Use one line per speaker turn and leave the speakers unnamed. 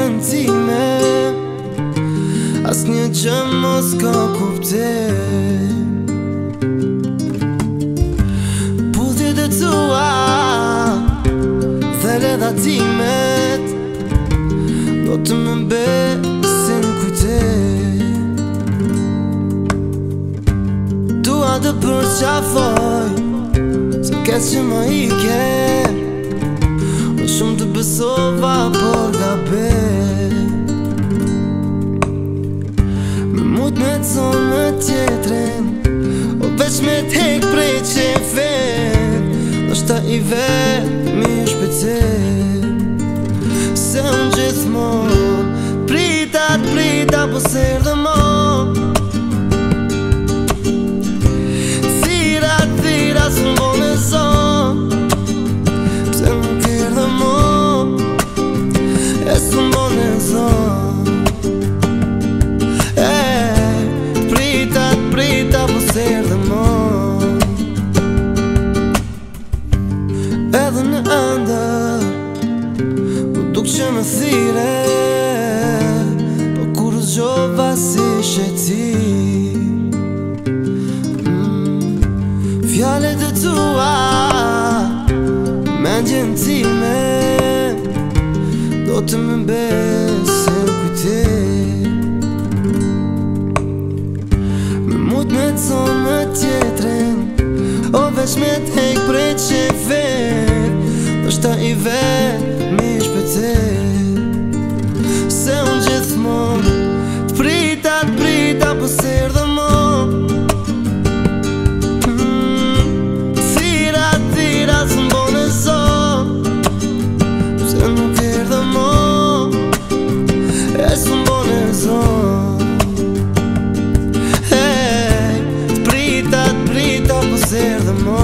zemrën time, asnjë gjë mos ka kuptim. Puthjet e tua dhe ledhatimet do të më besin kujtim. Dua të përqafoj se kes që më ike, o shumë të besova por gabim. Me mut me të zonë me tjetrin, o veç me t'hek prej qefin, nështë ta i vet mi shpecim. Se unë gjithmon prita po s'erdhe mo, thira s'më bone zon, pse nuk erdhe mo, e s'më bone zon. Prita po s'erdhe mo, edhe në ëndër më duk që më thire, po kur zgjova si sheti. Fjallet e tua, mendjen time, do të më besin kujtim. Me mut me të zonë me tjetrin, o veç me t'hek prej qefin, nështë ta i vet mi shpecim. Se unë gjithmon t'prita po s'erdhe mo, thira s'më bone zon, pse nuk erdhe mo, e s'më bone zon. T'prita po s'erdhe mo.